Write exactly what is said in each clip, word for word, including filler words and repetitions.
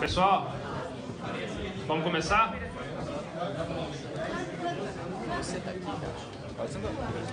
Pessoal, vamos começar? Você tá aqui, cara. Pode sentar.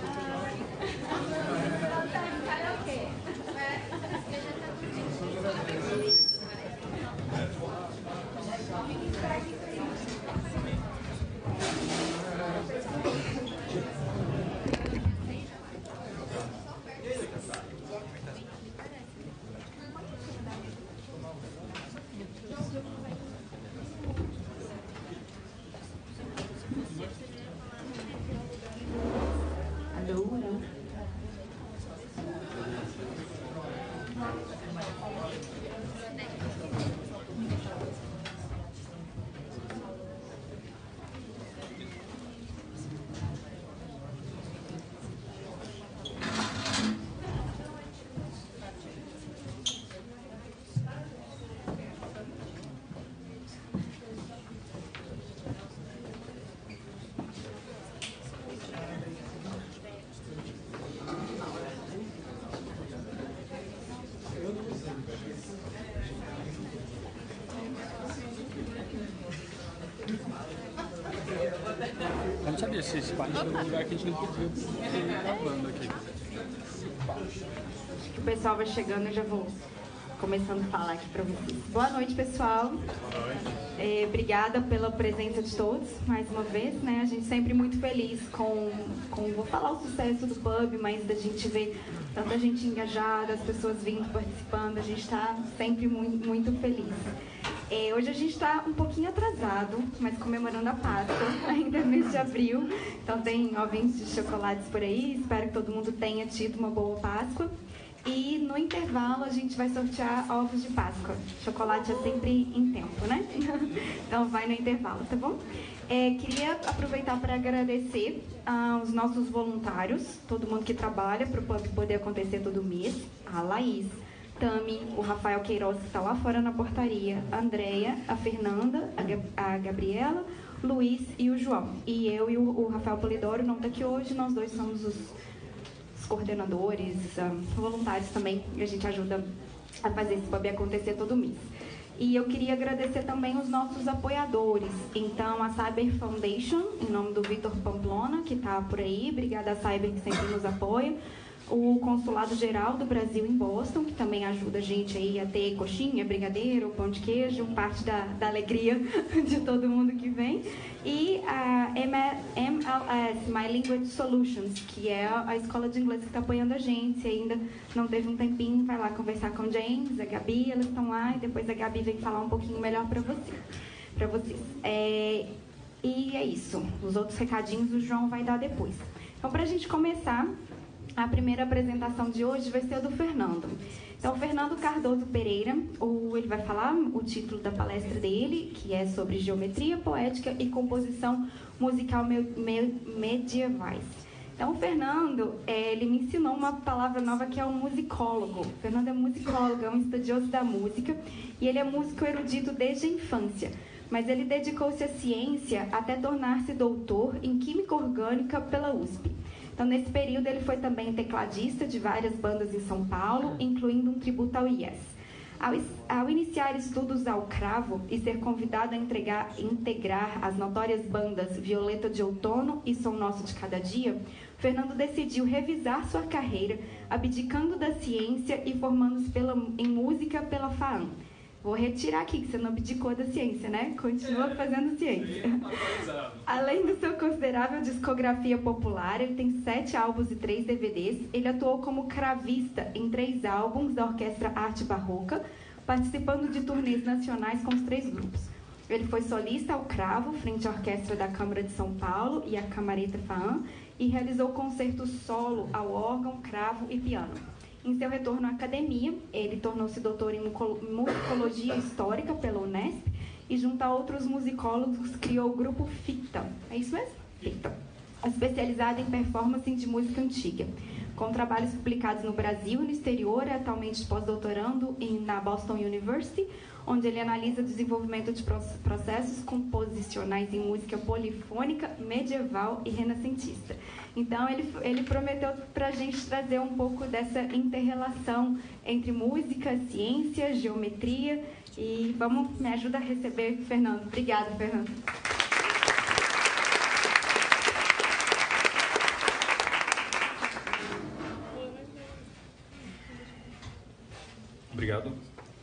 Eu não sabia se esse baixo era um lugar que a gente não podia ir gravando aqui. Acho que o pessoal vai chegando, eu já vou começando a falar aqui para vocês. Boa noite, pessoal. Boa noite. É, obrigada pela presença de todos, mais uma vez, né? A gente sempre muito feliz com, com, vou falar o sucesso do pub, mas da gente ver tanta gente engajada, as pessoas vindo, participando, a gente está sempre muito, muito feliz. É, hoje a gente está um pouquinho atrasado, mas comemorando a Páscoa, ainda no mês de abril. Então tem ovinhos de chocolates por aí, espero que todo mundo tenha tido uma boa Páscoa. E no intervalo a gente vai sortear ovos de Páscoa. Chocolate é sempre em tempo, né? Então vai no intervalo, tá bom? É, queria aproveitar para agradecer aos uh, nossos voluntários, todo mundo que trabalha para o pub poder acontecer todo mês. A Laís, Tami, o Rafael Queiroz, que está lá fora na portaria, a Andréia, a Fernanda, a, Gab a Gabriela, Luiz e o João. E eu e o, o Rafael Polidoro não está aqui hoje, nós dois somos os, os coordenadores, um, voluntários também, e a gente ajuda a fazer esse pub acontecer todo mês. E eu queria agradecer também os nossos apoiadores. Então, a Cyber Foundation, em nome do Vitor Pamplona, que está por aí, obrigada à Cyber que sempre nos apoia. O Consulado Geral do Brasil em Boston, que também ajuda a gente aí a ter coxinha, brigadeiro, pão de queijo, parte da, da alegria de todo mundo que vem. E a M L S, My Language Solutions, que é a escola de inglês que está apoiando a gente. Se ainda não teve um tempinho, vai lá conversar com o James, a Gabi, elas estão lá, e depois a Gabi vem falar um pouquinho melhor para você, para vocês. É, e é isso. Os outros recadinhos o João vai dar depois. Então, para a gente começar, a primeira apresentação de hoje vai ser a do Fernando. Então, o Fernando Cardoso Pereira, o, ele vai falar o título da palestra dele, que é sobre geometria poética e composição musical me, me, medievais. Então, o Fernando, é, ele me ensinou uma palavra nova que é o musicólogo. O Fernando é musicólogo, é um estudioso da música, e ele é músico erudito desde a infância. Mas ele dedicou-se à ciência até tornar-se doutor em Química Orgânica pela U S P. Então, nesse período, ele foi também tecladista de várias bandas em São Paulo, incluindo um tributo ao Yes. Ao, ao iniciar estudos ao cravo e ser convidado a entregar, integrar as notórias bandas Violeta de Outono e Som Nosso de Cada Dia, Fernando decidiu revisar sua carreira, abdicando da ciência e formando-se pela, em música pela FAAM. Vou retirar aqui, que você não abdicou da ciência, né? Continua é, fazendo ciência. Além da sua considerável discografia popular, ele tem sete álbuns e três D V Ds. Ele atuou como cravista em três álbuns da Orquestra Arte Barroca, participando de turnês nacionais com os três grupos. Ele foi solista ao cravo, frente à Orquestra da Câmara de São Paulo e à Camareta FAAM, e realizou concertos solo ao órgão, cravo e piano. Em seu retorno à academia, ele tornou-se doutor em musicologia histórica pela Unesp e, junto a outros musicólogos, criou o grupo FICTA. É isso mesmo? FICTA. Especializado em performance de música antiga. com trabalhos publicados no Brasil e no exterior, é atualmente pós-doutorando na Boston University, onde ele analisa o desenvolvimento de processos composicionais em música polifônica, medieval e renascentista. Então, ele, ele prometeu para a gente trazer um pouco dessa inter-relação entre música, ciência, geometria, e vamos, me ajuda a receber Fernando. Obrigada, Fernando. Obrigado.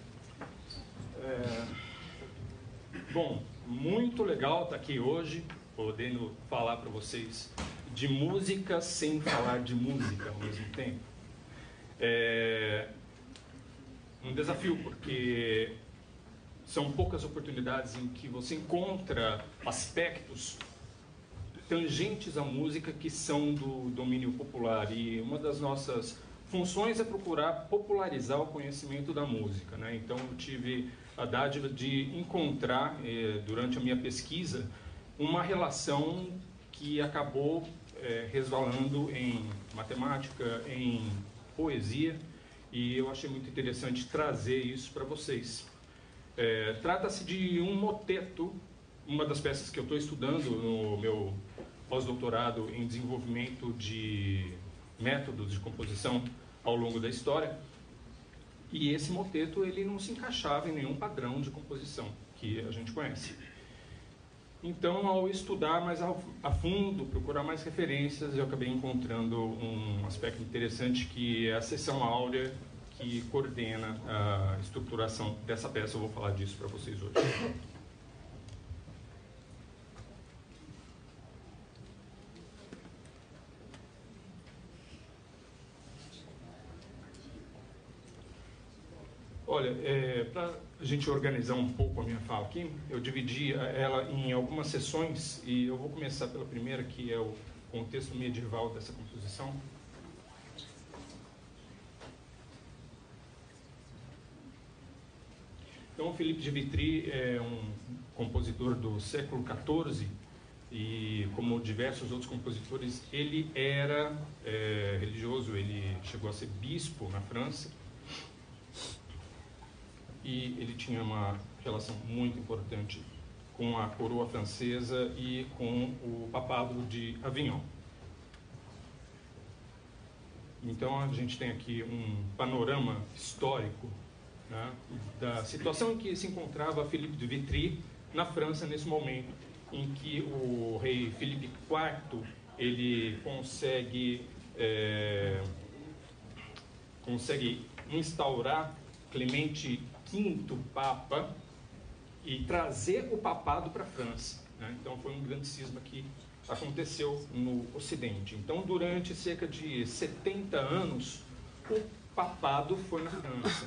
É, bom, muito legal estar aqui hoje, podendo falar para vocês de música sem falar de música ao mesmo tempo. É um desafio, porque são poucas oportunidades em que você encontra aspectos tangentes à música que são do domínio popular, e uma das nossas funções é procurar popularizar o conhecimento da música, né? Então, eu tive a dádiva de encontrar, eh, durante a minha pesquisa, uma relação que acabou eh, resvalando em matemática, em poesia, e eu achei muito interessante trazer isso para vocês. É, trata-se de um moteto, uma das peças que eu estou estudando no meu pós-doutorado em desenvolvimento de métodos de composição ao longo da história, e esse moteto ele não se encaixava em nenhum padrão de composição que a gente conhece. Então, ao estudar mais a fundo, procurar mais referências, eu acabei encontrando um aspecto interessante, que é a seção áurea que coordena a estruturação dessa peça. Eu vou falar disso para vocês hoje. Olha, é, para a gente organizar um pouco a minha fala aqui, eu dividi ela em algumas sessões, e eu vou começar pela primeira, que é o contexto medieval dessa composição. Então, Philippe de Vitry é um compositor do século quatorze, e como diversos outros compositores, ele era é, religioso, ele chegou a ser bispo na França, e ele tinha uma relação muito importante com a coroa francesa e com o papado de Avignon. Então, a gente tem aqui um panorama histórico, né, da situação em que se encontrava Philippe de Vitry na França nesse momento, em que o rei Filipe quarto ele consegue é, consegue instaurar Clemente quinto Papa e trazer o papado para a França, né? Então foi um grande cisma que aconteceu no Ocidente. Então, durante cerca de setenta anos, o papado foi na França.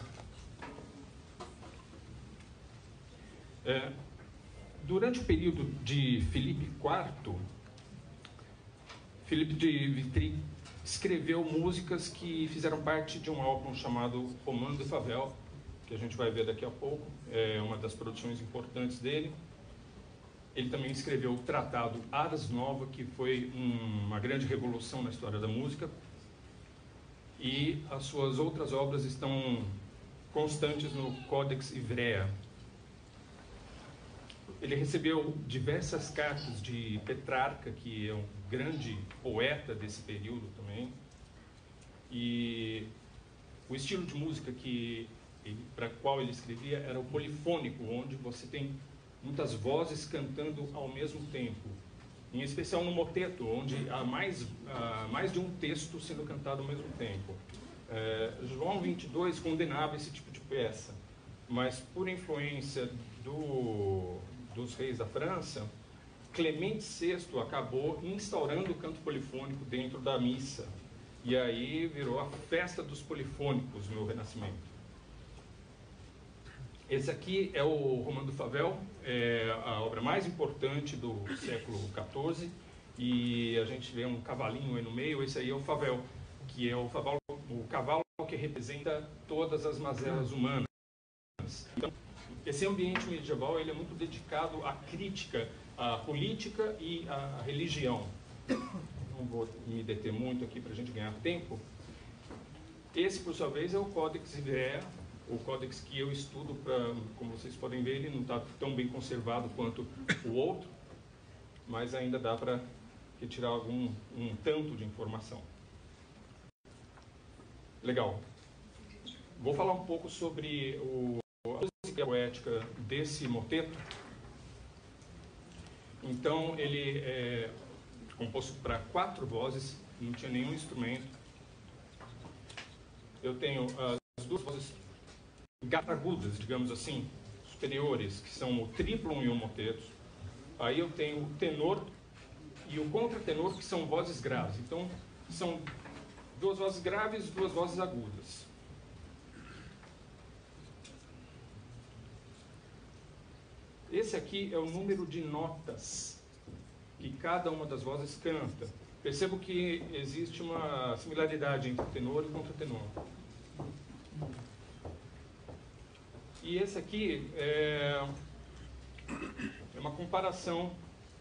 É, durante o período de Filipe quarto, Philippe de Vitry escreveu músicas que fizeram parte de um álbum chamado Roman de Favel, que a gente vai ver daqui a pouco, é uma das produções importantes dele. Ele também escreveu o tratado Ars Nova, que foi um, uma grande revolução na história da música, e as suas outras obras estão constantes no Codex Ivrea. Ele recebeu diversas cartas de Petrarca, que é um grande poeta desse período também, e o estilo de música que para qual ele escrevia era o polifônico, onde você tem muitas vozes cantando ao mesmo tempo, em especial no moteto, onde há mais, há mais de um texto sendo cantado ao mesmo tempo. É, João vinte e dois condenava esse tipo de peça, mas por influência do, dos reis da França, Clemente sexto acabou instaurando o canto polifônico dentro da missa, e aí virou a festa dos polifônicos no Renascimento. Esse aqui é o Roman de Favel, é a obra mais importante do século quatorze, e a gente vê um cavalinho aí no meio. Esse aí é o Favel, que é o, favalo, o cavalo que representa todas as mazelas humanas. Então, esse ambiente medieval ele é muito dedicado à crítica à política e à religião. Não vou me deter muito aqui para a gente ganhar tempo, Esse, por sua vez, é o Codex Ivrea, o códex que eu estudo, pra, como vocês podem ver, ele não está tão bem conservado quanto o outro, mas ainda dá para retirar algum um tanto de informação. Legal. Vou falar um pouco sobre o, a música poética desse moteto. Então, ele é composto para quatro vozes, não tinha nenhum instrumento. Eu tenho as duas vozes agudas, digamos assim, superiores, que são o tríplon e o moteto. Aí eu tenho o tenor e o contratenor, que são vozes graves. Então, são duas vozes graves e duas vozes agudas. Esse aqui é o número de notas que cada uma das vozes canta. Percebo que existe uma similaridade entre tenor e contratenor. E esse aqui é, é uma comparação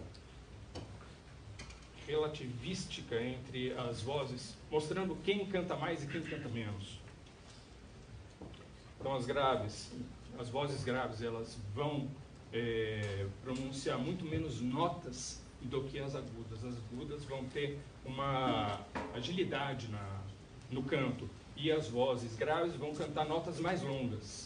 relativística entre as vozes, mostrando quem canta mais e quem canta menos. Então, as graves, as vozes graves, elas vão é, pronunciar muito menos notas do que as agudas. As agudas vão ter uma agilidade na, no canto, e as vozes graves vão cantar notas mais longas.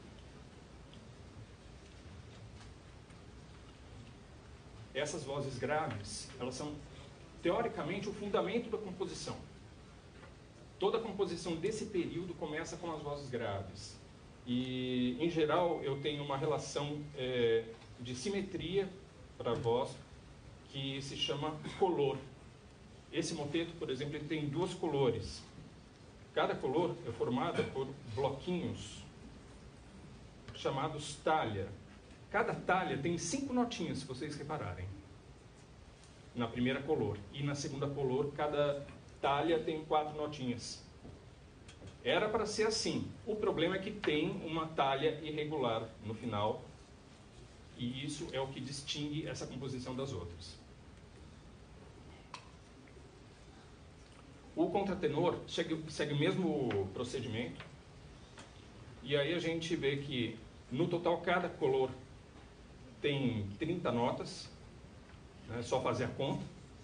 Essas vozes graves, elas são, teoricamente, o fundamento da composição. Toda a composição desse período começa com as vozes graves. E, em geral, eu tenho uma relação é, de simetria para a voz, que se chama color. Esse moteto, por exemplo, ele tem duas colores. Cada color é formada por bloquinhos, chamados talha. Cada talha tem cinco notinhas, se vocês repararem, na primeira color. E na segunda color, cada talha tem quatro notinhas. Era para ser assim. O problema é que tem uma talha irregular no final, e isso é o que distingue essa composição das outras. O contratenor segue, segue o mesmo procedimento, e aí a gente vê que, no total, cada color tem trinta notas, é só fazer a conta.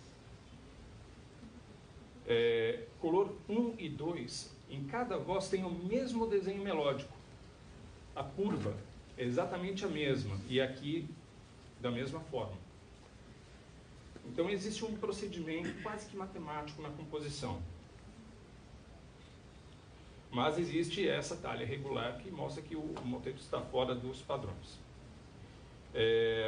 É, color um e dois, em cada voz tem o mesmo desenho melódico. A curva é exatamente a mesma, e aqui da mesma forma. Então existe um procedimento quase que matemático na composição. Mas existe essa talha regular que mostra que o moteto está fora dos padrões. É,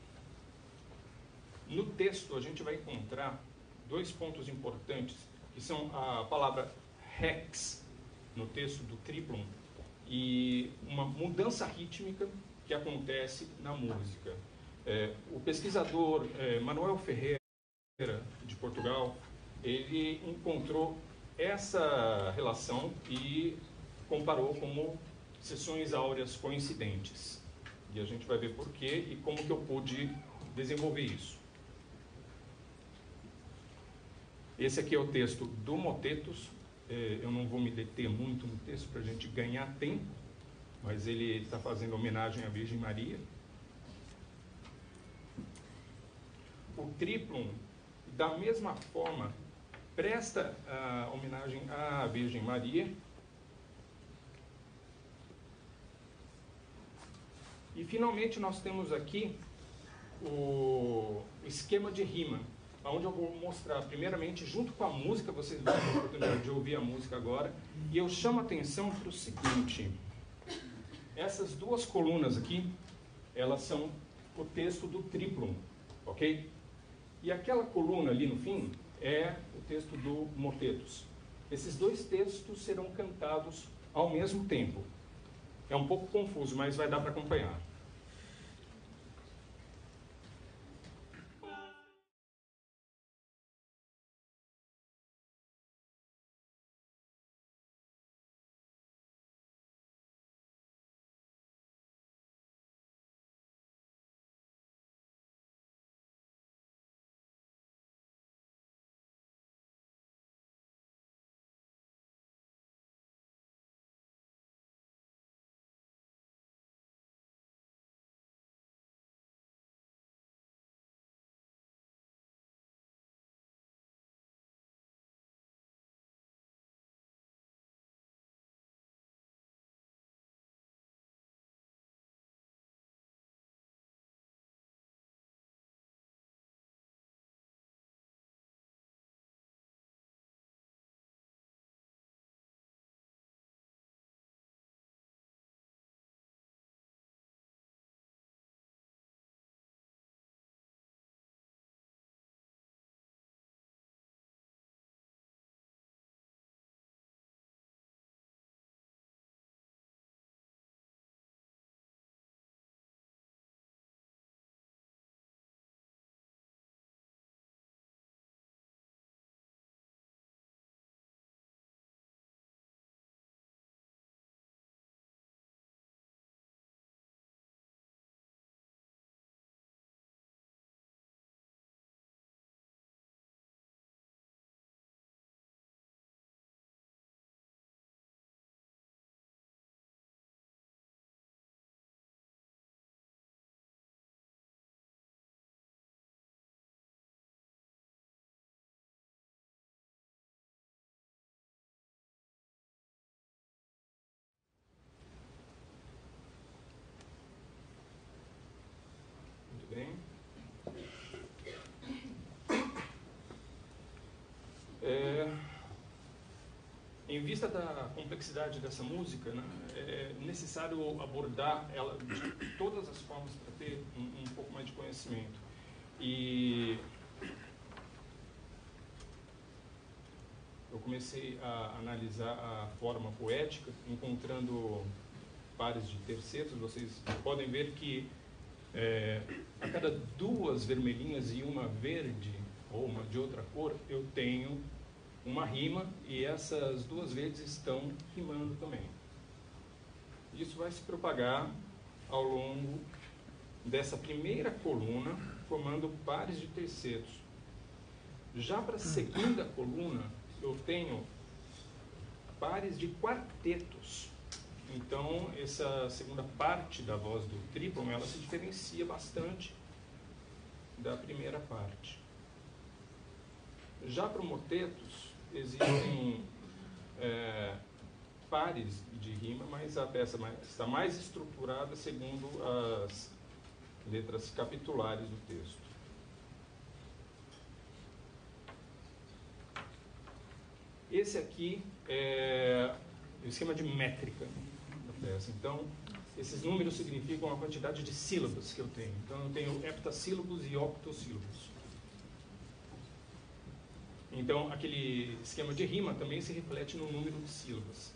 no texto a gente vai encontrar dois pontos importantes, que são a palavra hex no texto do tríplon e uma mudança rítmica que acontece na música. É, o pesquisador é, Manuel Ferreira, de Portugal, ele encontrou essa relação e comparou como seções áureas coincidentes. E a gente vai ver por quê e como que eu pude desenvolver isso. Esse aqui é o texto do Motetos. É, eu não vou me deter muito no texto para a gente ganhar tempo, mas ele está fazendo homenagem à Virgem Maria. O tríplon, da mesma forma, presta a homenagem à Virgem Maria. E, finalmente, nós temos aqui o esquema de rima, onde eu vou mostrar, primeiramente, junto com a música, vocês vão ter a oportunidade de ouvir a música agora, e eu chamo a atenção para o seguinte: essas duas colunas aqui, elas são o texto do tríplon, ok? E aquela coluna ali no fim é o texto do Motetos. Esses dois textos serão cantados ao mesmo tempo. É um pouco confuso, mas vai dar para acompanhar. em vista da complexidade dessa música, né, é necessário abordar ela de todas as formas para ter um, um pouco mais de conhecimento. E eu comecei a analisar a forma poética, encontrando pares de tercetos. Vocês podem ver que é, a cada duas vermelhinhas e uma verde, ou uma de outra cor, eu tenho uma rima, e essas duas verdes estão rimando também. Isso vai se propagar ao longo dessa primeira coluna, formando pares de tercetos. Já para a segunda coluna, eu tenho pares de quartetos. Então, essa segunda parte da voz do tríplon, ela se diferencia bastante da primeira parte. Já para o motetos, existem é, pares de rima, mas a peça mais, está mais estruturada segundo as letras capitulares do texto. Esse aqui é o esquema de métrica da peça. Então, esses números significam a quantidade de sílabas que eu tenho. Então, eu tenho heptassílabos e octossílabos. Então, aquele esquema de rima também se reflete no número de sílabas.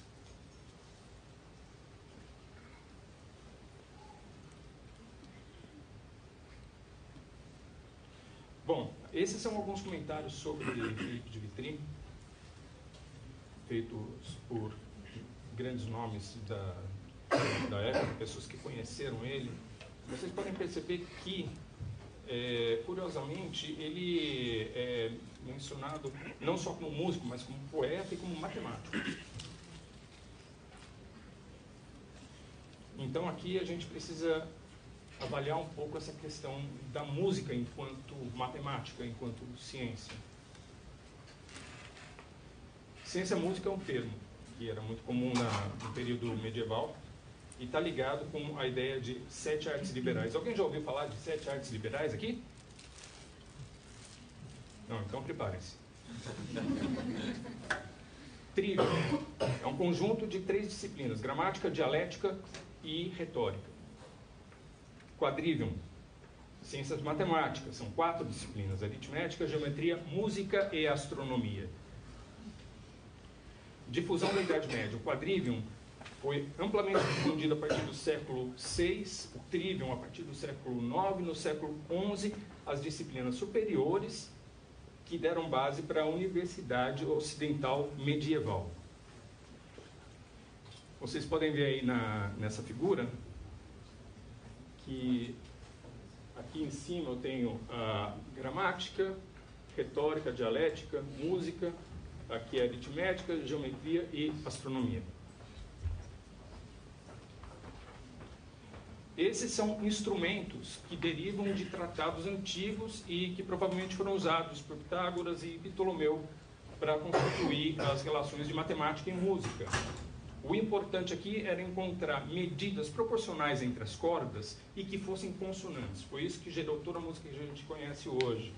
Bom, esses são alguns comentários sobre Felipe de Vitry, feitos por grandes nomes da, da época, pessoas que conheceram ele. Vocês podem perceber que, é, curiosamente, ele é mencionado não só como músico, mas como poeta e como matemático. Então aqui a gente precisa avaliar um pouco essa questão da música enquanto matemática, enquanto ciência. Ciência música é um termo que era muito comum na, no período medieval e está ligado com a ideia de sete artes liberais. Alguém já ouviu falar de sete artes liberais aqui? Não, então preparem-se. Trivium é um conjunto de três disciplinas: gramática, dialética e retórica. Quadrivium, ciências matemáticas, são quatro disciplinas: aritmética, geometria, música e astronomia. Difusão da Idade Média. O quadrivium foi amplamente difundido a partir do século seis, o trivium a partir do século nove, no século onze, as disciplinas superiores que deram base para a Universidade Ocidental Medieval. Vocês podem ver aí na, nessa figura que aqui em cima eu tenho a gramática, retórica, dialética, música, aqui é aritmética, geometria e astronomia. Esses são instrumentos que derivam de tratados antigos e que provavelmente foram usados por Pitágoras e Ptolomeu para constituir as relações de matemática e música. O importante aqui era encontrar medidas proporcionais entre as cordas e que fossem consonantes. Foi isso que gerou toda a música que a gente conhece hoje.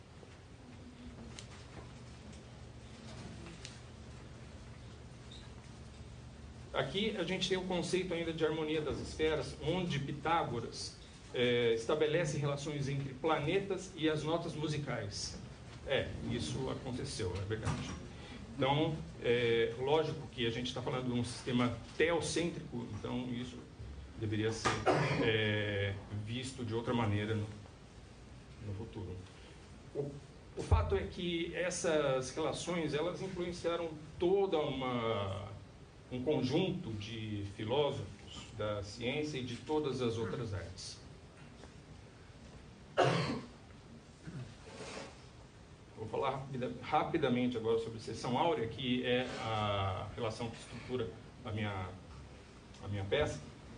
Aqui a gente tem o conceito ainda de harmonia das esferas, onde Pitágoras é, estabelece relações entre planetas e as notas musicais. É, isso aconteceu, é verdade. Então, é lógico que a gente está falando de um sistema teocêntrico, então isso deveria ser é, visto de outra maneira no, no futuro. O, o fato é que essas relações, elas influenciaram toda uma... um conjunto de filósofos da ciência e de todas as outras artes. Vou falar rapida, rapidamente agora sobre seção áurea, que é a relação que estrutura a minha, a minha peça.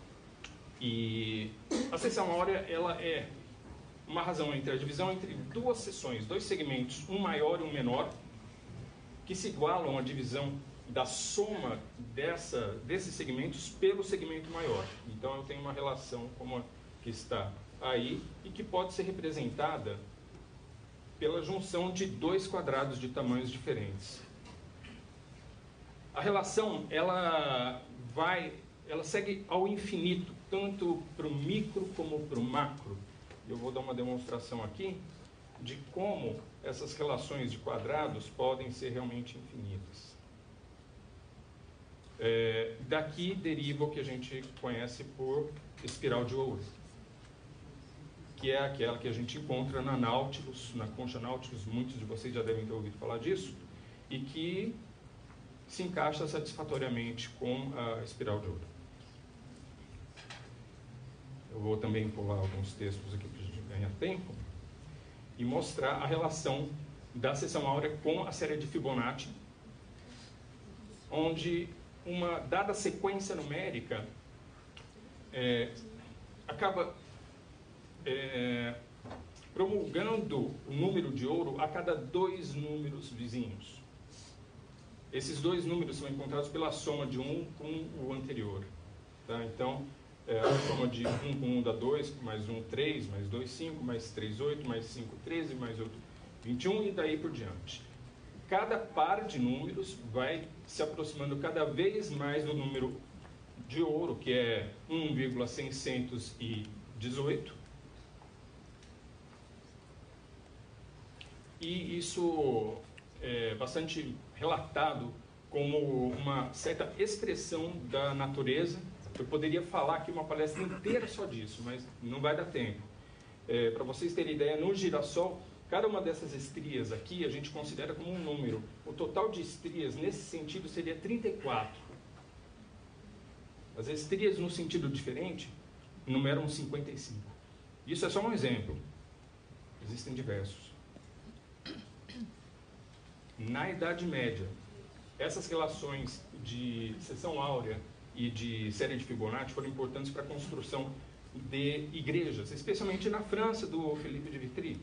E a seção áurea, ela é uma razão entre a divisão entre duas seções, dois segmentos, um maior e um menor, que se igualam à divisão da soma dessa, desses segmentos pelo segmento maior. Então eu tenho uma relação como a que está aí e que pode ser representada pela junção de dois quadrados de tamanhos diferentes. A relação, ela vai, ela segue ao infinito, tanto para o micro como para o macro. Eu vou dar uma demonstração aqui de como essas relações de quadrados podem ser realmente infinitas. É, daqui deriva o que a gente conhece por espiral de ouro, que é aquela que a gente encontra na Nautilus, na concha Nautilus, muitos de vocês já devem ter ouvido falar disso, e que se encaixa satisfatoriamente com a espiral de ouro. Eu vou também pular alguns textos aqui para a gente ganhar tempo e mostrar a relação da seção áurea com a série de Fibonacci, onde uma dada sequência numérica é, acaba é, promulgando o número de ouro a cada dois números vizinhos. Esses dois números são encontrados pela soma de um com o anterior. Tá? Então, é, a soma de um com um dá dois, mais um, três, mais dois, cinco, mais três, oito, mais cinco, treze, mais outro, vinte e um, e daí por diante. Cada par de números vai se aproximando cada vez mais do número de ouro, que é um vírgula seiscentos e dezoito. E isso é bastante relatado como uma certa expressão da natureza. Eu poderia falar aqui uma palestra inteira só disso, mas não vai dar tempo. É, para vocês terem ideia, no girassol, cada uma dessas estrias aqui a gente considera como um número. O total de estrias nesse sentido seria trinta e quatro. As estrias no sentido diferente numeram cinquenta e cinco. Isso é só um exemplo. Existem diversos. Na Idade Média, essas relações de seção áurea e de série de Fibonacci foram importantes para a construção de igrejas, especialmente na França do Felipe de Vitry.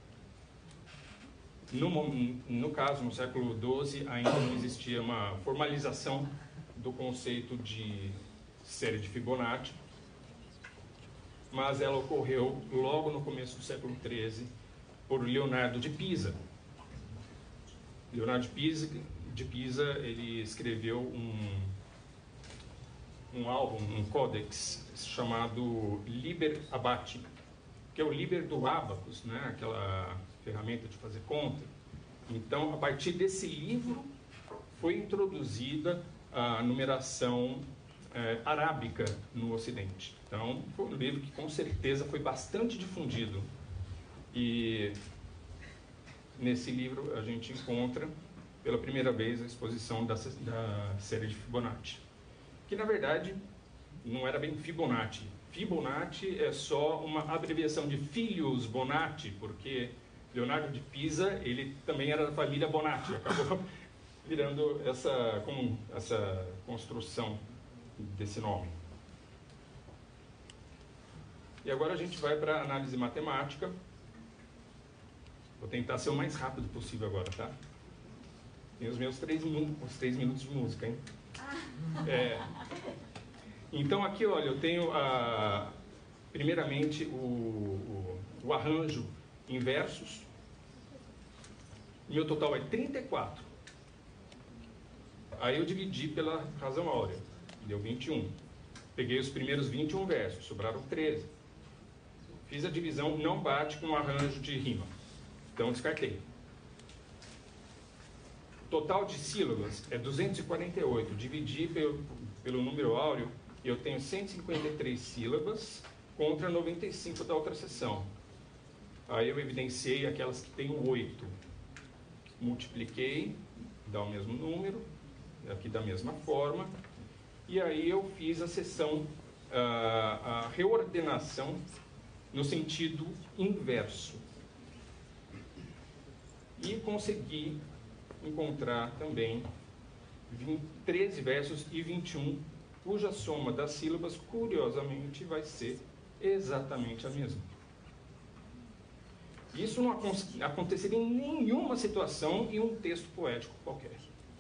No, no caso, no século doze, ainda não existia uma formalização do conceito de série de Fibonacci, mas ela ocorreu logo no começo do século treze por Leonardo de Pisa. Leonardo de Pisa, de Pisa ele escreveu um, um álbum, um códex chamado Liber Abati, que é o Liber do Abacus, né? Aquela ferramenta de fazer conta. Então, a partir desse livro foi introduzida a numeração é, arábica no Ocidente. Então, foi um livro que com certeza foi bastante difundido. E nesse livro a gente encontra pela primeira vez a exposição da, da série de Fibonacci, que na verdade não era bem Fibonacci. Fibonacci é só uma abreviação de Filius Bonatti, porque Leonardo de Pisa ele também era da família Bonatti, acabou virando essa, com, essa construção desse nome. E agora a gente vai para a análise matemática. Vou tentar ser o mais rápido possível agora, tá? Tem os meus três, os três minutos de música, hein? É, então aqui, olha, eu tenho, a, primeiramente, o, o, o arranjo em versos. Meu total é trinta e quatro. Aí eu dividi pela razão áurea, deu vinte e um. Peguei os primeiros vinte e um versos, sobraram treze. Fiz a divisão, não bate com o arranjo de rima. Então, descartei. O total de sílabas é duzentos e quarenta e oito. Dividi pelo, pelo número áureo, eu tenho cento e cinquenta e três sílabas contra noventa e cinco da outra seção. Aí eu evidenciei aquelas que têm oito. Multipliquei, dá o mesmo número, aqui da mesma forma. E aí eu fiz a seção, a, a reordenação no sentido inverso. E consegui encontrar também vinte, treze versos e vinte e um, cuja soma das sílabas, curiosamente, vai ser exatamente a mesma. Isso não aconteceria em nenhuma situação em um texto poético qualquer.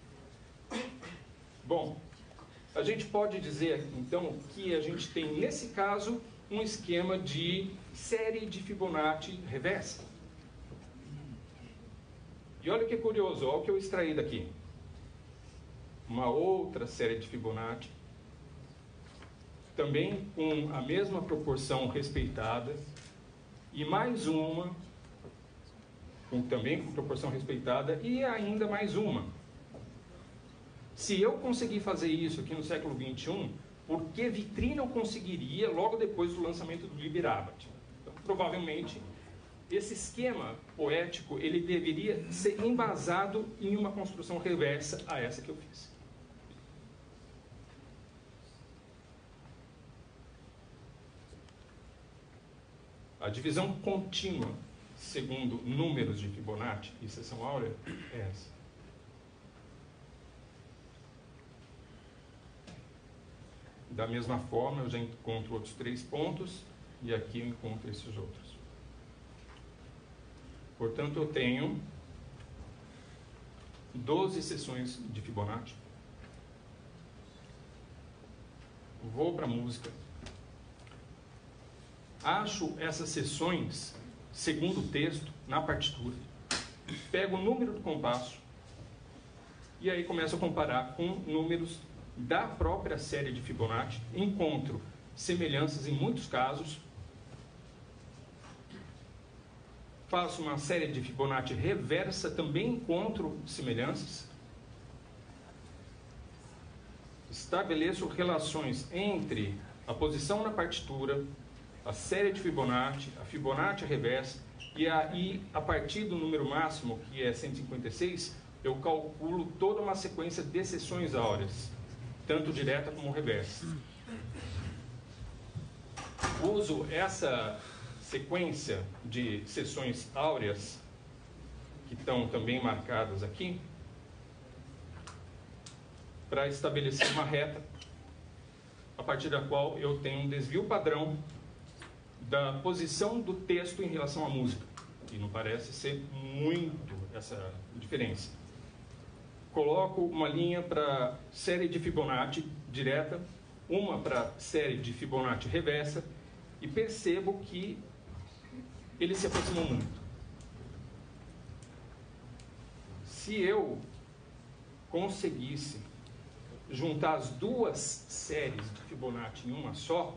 Bom, a gente pode dizer, então, que a gente tem, nesse caso, um esquema de série de Fibonacci reversa. E olha que curioso, olha o que eu extraí daqui. uma outra série de Fibonacci, também com a mesma proporção respeitada, e mais uma, com, também com proporção respeitada, e ainda mais uma. Se eu conseguir fazer isso aqui no século vinte e um, por que Vitry não conseguiria logo depois do lançamento do Liber Abaty? Então, provavelmente, esse esquema poético ele deveria ser embasado em uma construção reversa a essa que eu fiz. A divisão contínua, segundo números de Fibonacci e seção áurea, é essa. Da mesma forma, eu já encontro outros três pontos, e aqui eu encontro esses outros. Portanto, eu tenho doze seções de Fibonacci. Vou para a música. Acho essas seções, segundo o texto, na partitura. Pego o número do compasso e aí começo a comparar com números da própria série de Fibonacci. Encontro semelhanças em muitos casos. Faço uma série de Fibonacci reversa, também encontro semelhanças. Estabeleço relações entre a posição na partitura, a série de Fibonacci, a Fibonacci reversa, e aí, a partir do número máximo, que é cento e cinquenta e seis, eu calculo toda uma sequência de seções áureas, tanto direta como reversa. Uso essa sequência de seções áureas, que estão também marcadas aqui, para estabelecer uma reta, a partir da qual eu tenho um desvio padrão da posição do texto em relação à música. E não parece ser muito essa diferença. Coloco uma linha para série de Fibonacci direta, uma para série de Fibonacci reversa, e percebo que eles se aproximam muito. Se eu conseguisse juntar as duas séries de Fibonacci em uma só,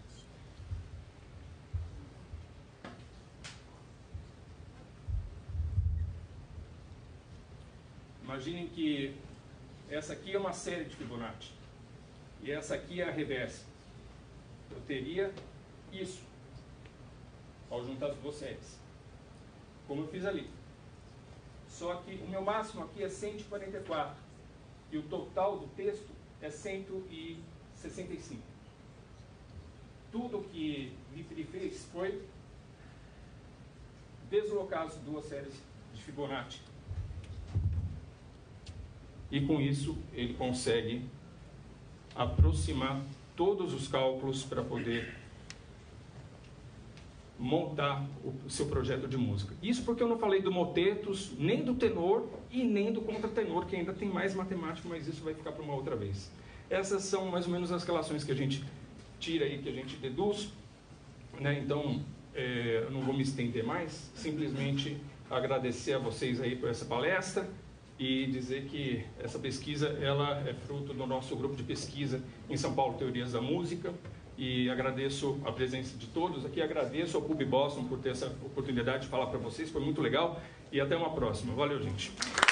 imaginem que essa aqui é uma série de Fibonacci e essa aqui é a reversa. Eu teria isso ao juntar as duas séries, como eu fiz ali. Só que o meu máximo aqui é cento e quarenta e quatro e o total do texto é cento e sessenta e cinco. Tudo que Vitry fez foi deslocar as duas séries de Fibonacci. E com isso ele consegue aproximar todos os cálculos para poder montar o seu projeto de música. Isso porque eu não falei do motetos, nem do tenor e nem do contratenor, que ainda tem mais matemática, mas isso vai ficar para uma outra vez. Essas são mais ou menos as relações que a gente tira aí, que a gente deduz, né? Então, é, eu não vou me estender mais, simplesmente agradecer a vocês aí por essa palestra e dizer que essa pesquisa ela é fruto do nosso grupo de pesquisa em São Paulo, Teorias da Música, e agradeço a presença de todos aqui, agradeço ao P U B Boston por ter essa oportunidade de falar para vocês, foi muito legal, e até uma próxima. Valeu, gente!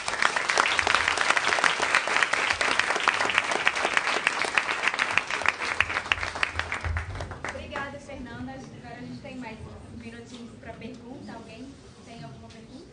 Obrigada, Fernanda. Agora a gente tem mais uns minutinhos para pergunta. Alguém tem alguma pergunta?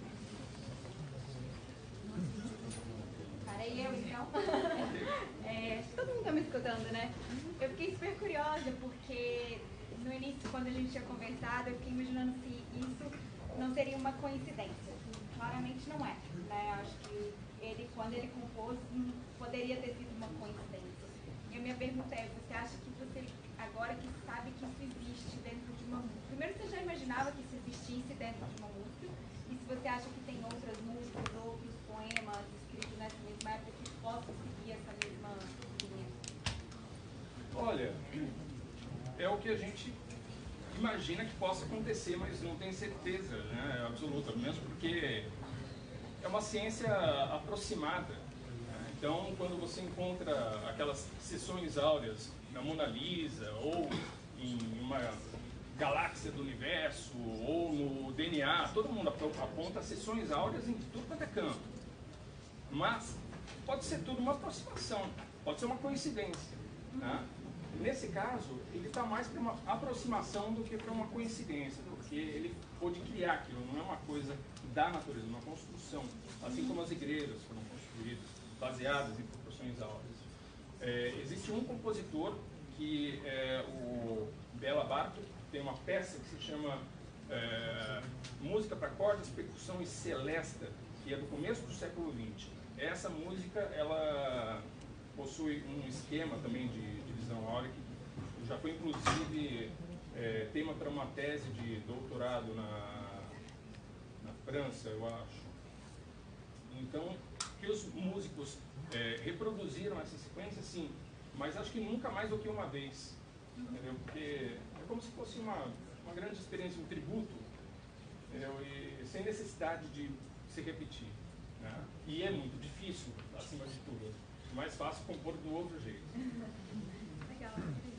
Parei eu, então. É, acho que todo mundo está me escutando, né? Eu fiquei super curiosa, porque no início, quando a gente tinha conversado, eu fiquei imaginando se isso não seria uma coincidência. Claramente não é, né? Acho que ele, quando ele compôs, poderia ter sido uma coincidência. E a minha pergunta é, você acha que você, agora que sabe que isso existe dentro de uma música, primeiro você já imaginava que isso existisse dentro de uma música, e se você acha que tem outras músicas, outros poemas escritos nessa mesma época que possam seguir essa mesma linha? Olha, é o que a gente imagina que possa acontecer, mas não tem certeza, né, absoluta, mesmo porque é uma ciência aproximada, né, Então, quando você encontra aquelas seções áureas na Mona Lisa, ou em uma galáxia do universo, ou no D N A, todo mundo aponta seções áureas em tudo quanto é canto. Mas pode ser tudo uma aproximação, pode ser uma coincidência. Né? Nesse caso, ele está mais para uma aproximação do que para uma coincidência, porque ele pôde criar aquilo, não é uma coisa da natureza, uma construção, assim como as igrejas foram construídas, baseadas em proporções áureas. É, existe um compositor, que é o Bela Bartok, tem uma peça que se chama é, Música para Cordas, Percussão e Celesta, que é do começo do século vinte. Essa música, ela possui um esquema também de divisão áurea, que já foi inclusive é, tema para uma tese de doutorado na, na França, eu acho. Então, que os músicos é, reproduziram essa sequência, sim, mas acho que nunca mais do que uma vez, entendeu? Porque é como se fosse uma, uma grande experiência, um tributo, entendeu? E sem necessidade de se repetir, né? E é muito difícil, acima de tudo. É mais fácil compor do outro jeito. Legal.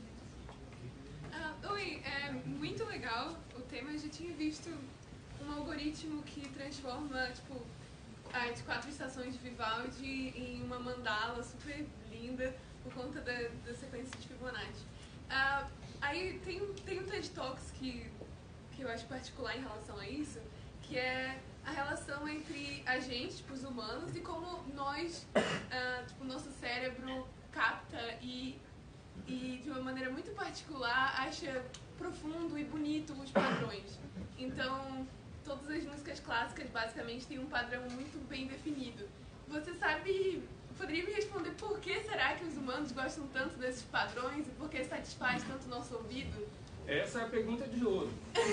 Uh, oi, é muito legal o tema. Eu já tinha visto um algoritmo que transforma, tipo, as quatro estações de Vivaldi em uma mandala super linda por conta da, da sequência de Fibonacci. Uh, aí tem, tem um TED Talks que, que eu acho particular em relação a isso, que é a relação entre a gente, tipo, os humanos, e como nós, uh, tipo, nosso cérebro capta e, e, de uma maneira muito particular, acha profundo e bonito os padrões. Então, todas as músicas clássicas, basicamente, têm um padrão muito bem definido. Você sabe, poderia me responder por que será que os humanos gostam tanto desses padrões e por que satisfaz tanto o nosso ouvido? Essa é a pergunta de ouro.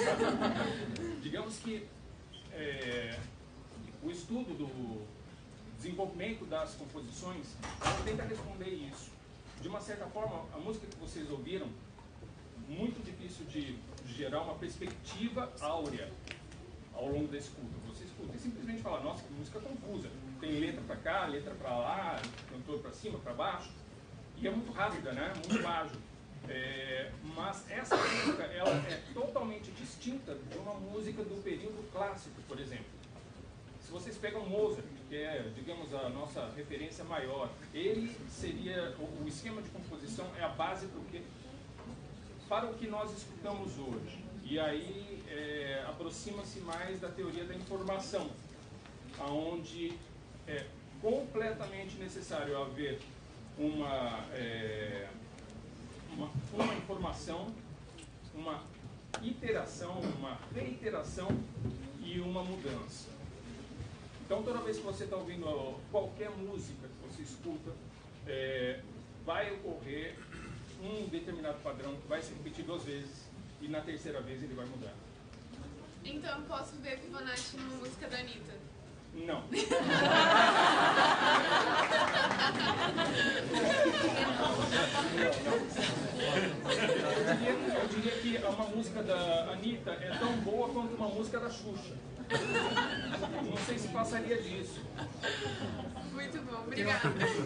Digamos que É, o estudo do desenvolvimento das composições tenta responder isso. De uma certa forma, a música que vocês ouviram, muito difícil de gerar uma perspectiva áurea ao longo da escuta. Você escuta e simplesmente fala, nossa, que música confusa. Tem letra para cá, letra para lá, cantor para cima, para baixo. E é muito rápida, né? Muito ágil. É, mas essa música, ela é totalmente distinta de uma música do período clássico, por exemplo. Se vocês pegam Mozart, que é, digamos, a nossa referência maior, ele seria, o, o esquema de composição é a base para o que, para o que nós escutamos hoje. E aí é, aproxima-se mais da teoria da informação, onde é completamente necessário haver uma... É, Uma, uma informação, uma iteração, uma reiteração e uma mudança. Então, toda vez que você está ouvindo qualquer música que você escuta, é, vai ocorrer um determinado padrão que vai se repetir duas vezes e na terceira vez ele vai mudar. Então, eu posso ver Fibonacci numa música da Anitta? Não. Eu diria, eu diria que uma música da Anitta é tão boa quanto uma música da Xuxa. Não sei se passaria disso. Muito bom, obrigada.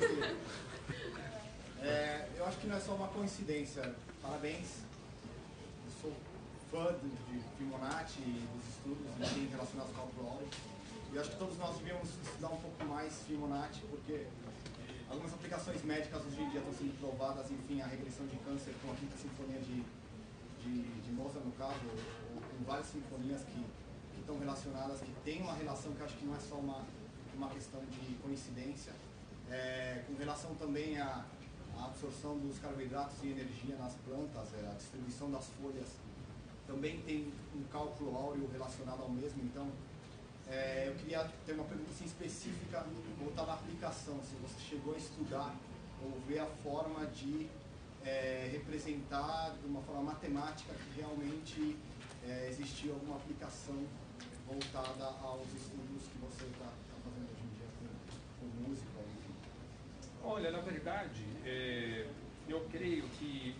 É, eu acho que não é só uma coincidência. Parabéns. Eu sou fã de, de Fibonacci e dos estudos enfim, relacionados ao cálculo áureo. E eu acho que todos nós devíamos estudar um pouco mais Fibonacci, porque algumas aplicações médicas hoje em dia estão sendo provadas, enfim, a regressão de câncer com a Quinta Sinfonia de, de, de Mozart, no caso, ou, ou com várias sinfonias que, que estão relacionadas, que tem uma relação que eu acho que não é só uma, uma questão de coincidência, é, com relação também à, à absorção dos carboidratos e energia nas plantas, é, a distribuição das folhas, também tem um cálculo áureo relacionado ao mesmo, então... É, eu queria ter uma pergunta assim, específica voltada à aplicação, se você chegou a estudar ou ver a forma de é, representar de uma forma matemática que realmente é, existiu alguma aplicação voltada aos estudos que você está tá fazendo hoje em dia com, com música, enfim. Olha, na verdade, é, eu creio que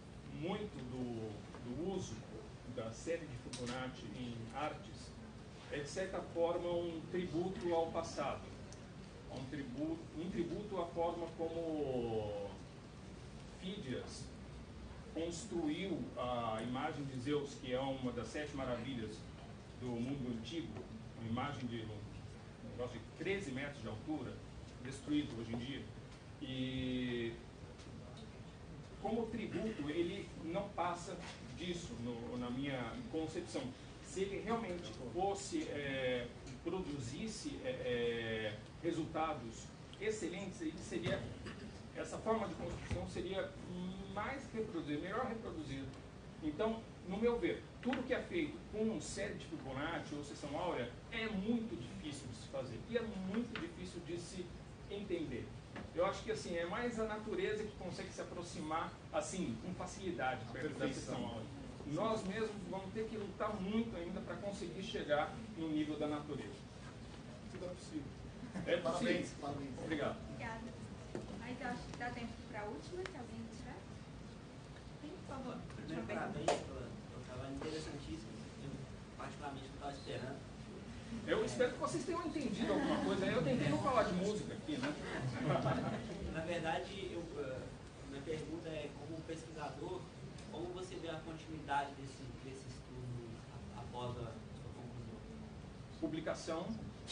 muito do, do uso da série de Fibonacci em artes é de certa forma um tributo ao passado, um tributo, um tributo à forma como Fídias construiu a imagem de Zeus, que é uma das sete maravilhas do mundo antigo, uma imagem de um negócio de treze metros de altura, destruído hoje em dia. E como tributo, ele não passa disso no, na minha concepção. Se ele realmente fosse, é, produzisse é, é, resultados excelentes, ele seria, essa forma de construção seria mais reproduzida, melhor reproduzida. Então, no meu ver, tudo que é feito com série de Fibonacci ou seção áurea é muito difícil de se fazer e é muito difícil de se entender. Eu acho que assim, é mais a natureza que consegue se aproximar assim, com facilidade perto da seção áurea. Nós mesmos vamos ter que lutar muito ainda para conseguir chegar no nível da natureza. Tudo é possível. É possível. Parabéns, parabéns. Obrigado. Obrigada. Mas eu acho que dá tempo para a última, se alguém tiver. Sim, por favor. Primeiro, parabéns pelo, pelo trabalho interessantíssimo. Eu, particularmente, não estava esperando. Eu espero que vocês tenham entendido alguma coisa. Eu tentei não falar de música aqui, né? Na verdade, eu, uh, minha pergunta é, como pesquisador, como você vê a continuidade desse, desse estudo após a sua conclusão? Publicação.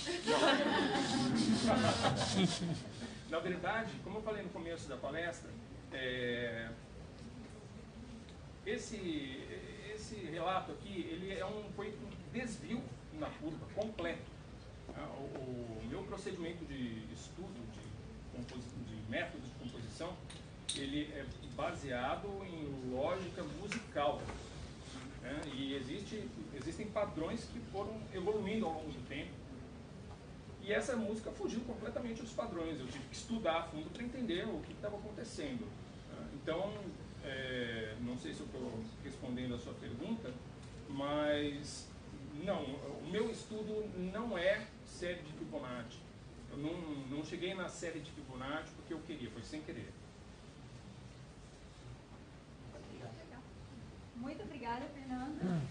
Na verdade, como eu falei no começo da palestra, é, esse, esse relato aqui, ele é um, foi um desvio na curva completo. O, o meu procedimento de estudo, de, de método de composição, ele é baseado em lógica musical. Né? E existe, existem padrões que foram evoluindo ao longo do tempo. E essa música fugiu completamente dos padrões. Eu tive que estudar a fundo para entender o que estava acontecendo. Então, é, não sei se eu estou respondendo a sua pergunta, mas não, o meu estudo não é série de Fibonacci. Eu não, não cheguei na série de Fibonacci porque eu queria, foi sem querer. Muito obrigada, Fernando.